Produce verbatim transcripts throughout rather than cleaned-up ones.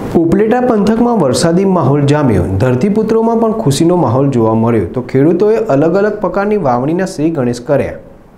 ઉપલેટા પંથકમાં વરસાદી માહોલ જામ્યો। ધરતીપુત્રોમાં પણ ખુશીનો માહોલ જોવા મળ્યો તો ખેડૂતોએ અલગ અલગ પ્રકારની વાવણીના શ્રી ગણેશ કર્યા।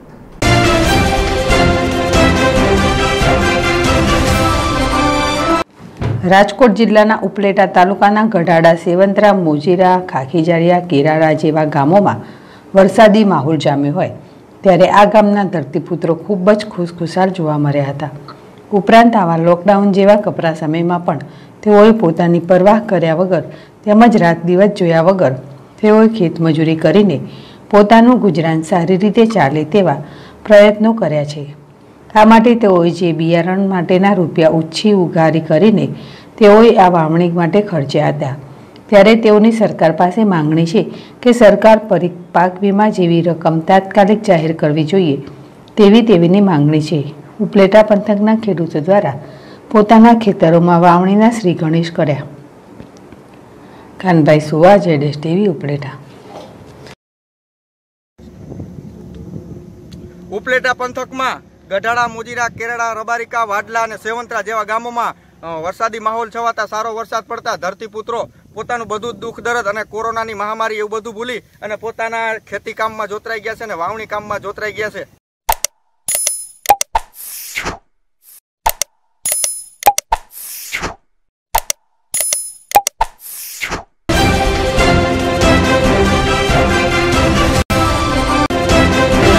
રાજકોટ જિલ્લાના ઉપલેટા તાલુકાના ગઢાડા, સેવંતરા, મોજીરા, ખાખીજાળિયા, કેરાળા જેવા ગામોમાં વરસાદી માહોલ જામ્યો હોય ત્યારે આ ગામના ધરતીપુત્રો ખૂબ જ ખુશખુશાલ જોવા મળ્યા હતા। ઉપરાંત આવા લોકડાઉન જેવા કપરા સમયમાં પણ તેઓએ પોતાની પરવાહ કર્યા વગર તેમજ રાત દિવસ જોયા વગર તેઓએ ખેતમજૂરી કરીને પોતાનું ગુજરાન સારી રીતે ચાલે તેવા પ્રયત્નો કર્યા છે। આ માટે તેઓએ જે બિયારણ માટેના રૂપિયા ઉછીની ઉઘારી કરીને તેઓએ આ વાવણી માટે ખર્ચ્યા હતા ત્યારે તેઓની સરકાર પાસે માંગણી છે કે સરકાર પાક વીમા જેવી રકમ તાત્કાલિક જાહેર કરવી જોઈએ તેવી તેવીની માંગણી છે। ઉપલેટા પંથકના ખેડૂતો દ્વારા પોતાના ખેતરોમાં વાવણીના શ્રી ગણેશ કર્યા। કાનભાઈ સુવા, જેડેશ ટીવી, ઉપલેટા। ઉપલેટા પંથકમાં ગઢાડા, મોજીરા, કેરાળા, રબારિકા, વાડલા અને સેવંતરા જેવા ગામોમાં વરસાદી માહોલ છવાતા સારો વરસાદ પડતા ધરતીપુત્રો પોતાનું બધું દુઃખ દર્દ અને કોરોનાની મહામારી એવું બધું ભૂલી અને પોતાના ખેતી કામમાં જોતરાઈ ગયા છે અને વાવણી કામમાં જોતરાઈ ગયા છે।